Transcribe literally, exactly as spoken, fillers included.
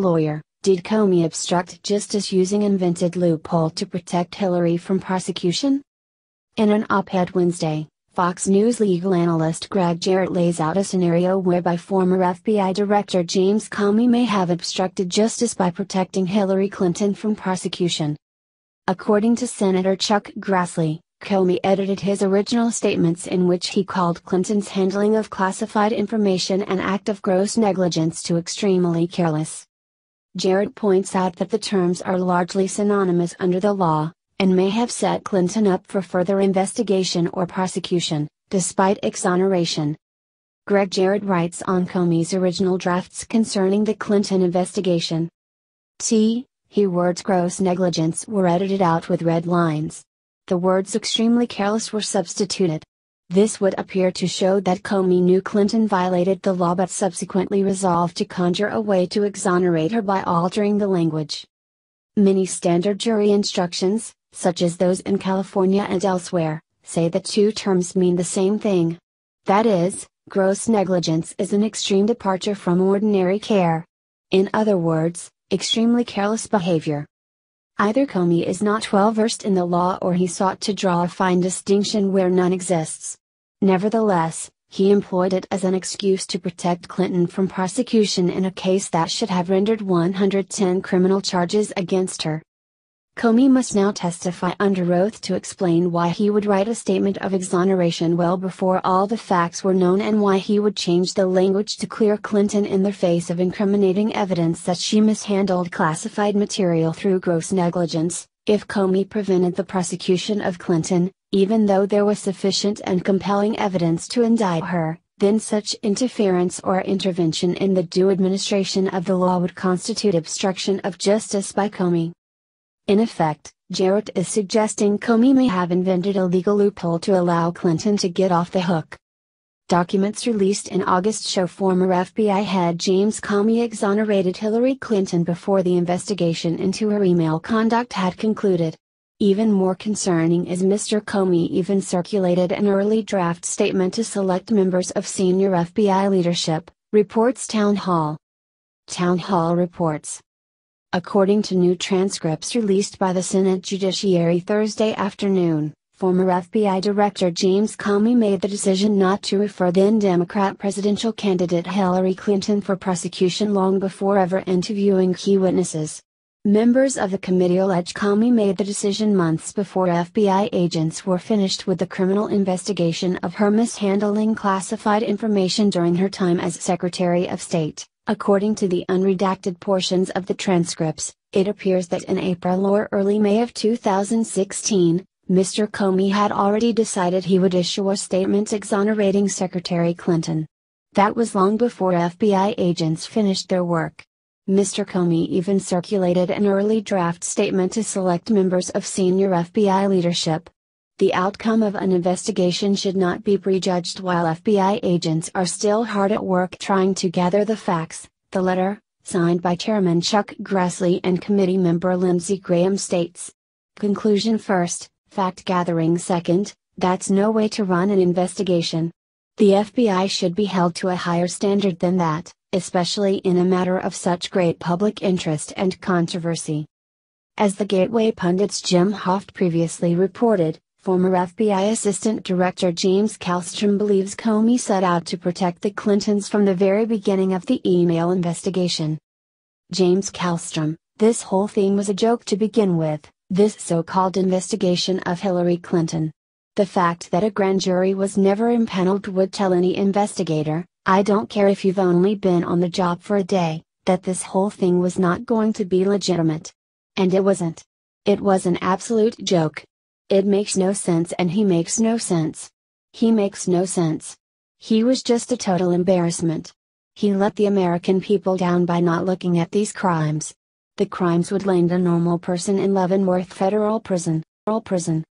lawyer, did Comey obstruct justice using invented loophole to protect Hillary from prosecution? In an op-ed Wednesday, Fox News legal analyst Greg Jarrett lays out a scenario whereby former F B I Director James Comey may have obstructed justice by protecting Hillary Clinton from prosecution. According to Senator Chuck Grassley, Comey edited his original statements in which he called Clinton's handling of classified information an act of gross negligence to extremely careless. Jarrett points out that the terms are largely synonymous under the law, and may have set Clinton up for further investigation or prosecution, despite exoneration. Greg Jarrett writes on Comey's original drafts concerning the Clinton investigation. T, he words gross negligence were edited out with red lines. The words extremely careless were substituted. This would appear to show that Comey knew Clinton violated the law but subsequently resolved to conjure a way to exonerate her by altering the language. Many standard jury instructions, such as those in California and elsewhere, say the two terms mean the same thing. That is, gross negligence is an extreme departure from ordinary care. In other words, extremely careless behavior. Either Comey is not well versed in the law or he sought to draw a fine distinction where none exists. Nevertheless, he employed it as an excuse to protect Clinton from prosecution in a case that should have rendered one hundred ten criminal charges against her. Comey must now testify under oath to explain why he would write a statement of exoneration well before all the facts were known and why he would change the language to clear Clinton in the face of incriminating evidence that she mishandled classified material through gross negligence. If Comey prevented the prosecution of Clinton, even though there was sufficient and compelling evidence to indict her, then such interference or intervention in the due administration of the law would constitute obstruction of justice by Comey. In effect, Jarrett is suggesting Comey may have invented a legal loophole to allow Clinton to get off the hook. Documents released in August show former F B I head James Comey exonerated Hillary Clinton before the investigation into her email conduct had concluded. Even more concerning is Mister Comey even circulated an early draft statement to select members of senior F B I leadership, reports Town Hall. Town Hall reports. According to new transcripts released by the Senate Judiciary Thursday afternoon, former F B I Director James Comey made the decision not to refer then Democrat presidential candidate Hillary Clinton for prosecution long before ever interviewing key witnesses. Members of the committee allege Comey made the decision months before F B I agents were finished with the criminal investigation of her mishandling classified information during her time as Secretary of State. According to the unredacted portions of the transcripts, it appears that in April or early May of two thousand sixteen, Mister Comey had already decided he would issue a statement exonerating Secretary Clinton. That was long before F B I agents finished their work. Mister Comey even circulated an early draft statement to select members of senior F B I leadership. The outcome of an investigation should not be prejudged while F B I agents are still hard at work trying to gather the facts, the letter, signed by Chairman Chuck Grassley and committee member Lindsey Graham states. Conclusion first, fact-gathering second, that's no way to run an investigation. The F B I should be held to a higher standard than that, especially in a matter of such great public interest and controversy. As the Gateway pundit's Jim Hoft previously reported, former F B I Assistant Director James Kallstrom believes Comey set out to protect the Clintons from the very beginning of the email investigation. James Kallstrom, this whole thing was a joke to begin with, this so-called investigation of Hillary Clinton. The fact that a grand jury was never impaneled would tell any investigator, I don't care if you've only been on the job for a day, that this whole thing was not going to be legitimate. And it wasn't. It was an absolute joke. It makes no sense and he makes no sense. He makes no sense. He was just a total embarrassment. He let the American people down by not looking at these crimes. The crimes would land a normal person in Leavenworth Federal Prison. Prison.